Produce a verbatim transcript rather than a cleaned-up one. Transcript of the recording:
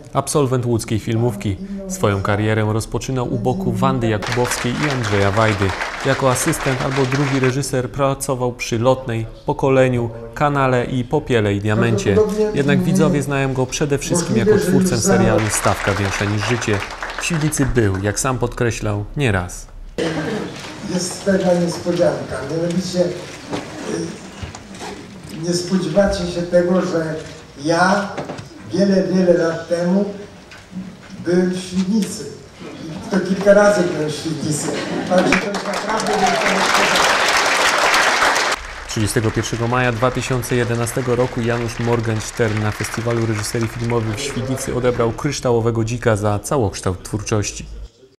Absolwent łódzkiej filmówki. Swoją karierę rozpoczynał u boku Wandy Jakubowskiej i Andrzeja Wajdy. Jako asystent albo drugi reżyser pracował przy Lotnej, Pokoleniu, Kanale i Popiele i Diamencie. Jednak widzowie znają go przede wszystkim jako twórcę serialu Stawka większa niż życie. W Świdnicy był, jak sam podkreślał, nieraz. Jest pewna niespodzianka, mianowicie nie spodziewacie się tego, że ja wiele, wiele lat temu byłem w Świdnicy. I to kilka razy byłem w Świdnicy. Także to jest naprawdę wielka niespodzianka. trzydziestego pierwszego maja dwa tysiące jedenastego roku Janusz Morgenstern na Festiwalu Reżyserii Filmowej w Świdnicy odebrał Kryształowego Dzika za całokształt twórczości.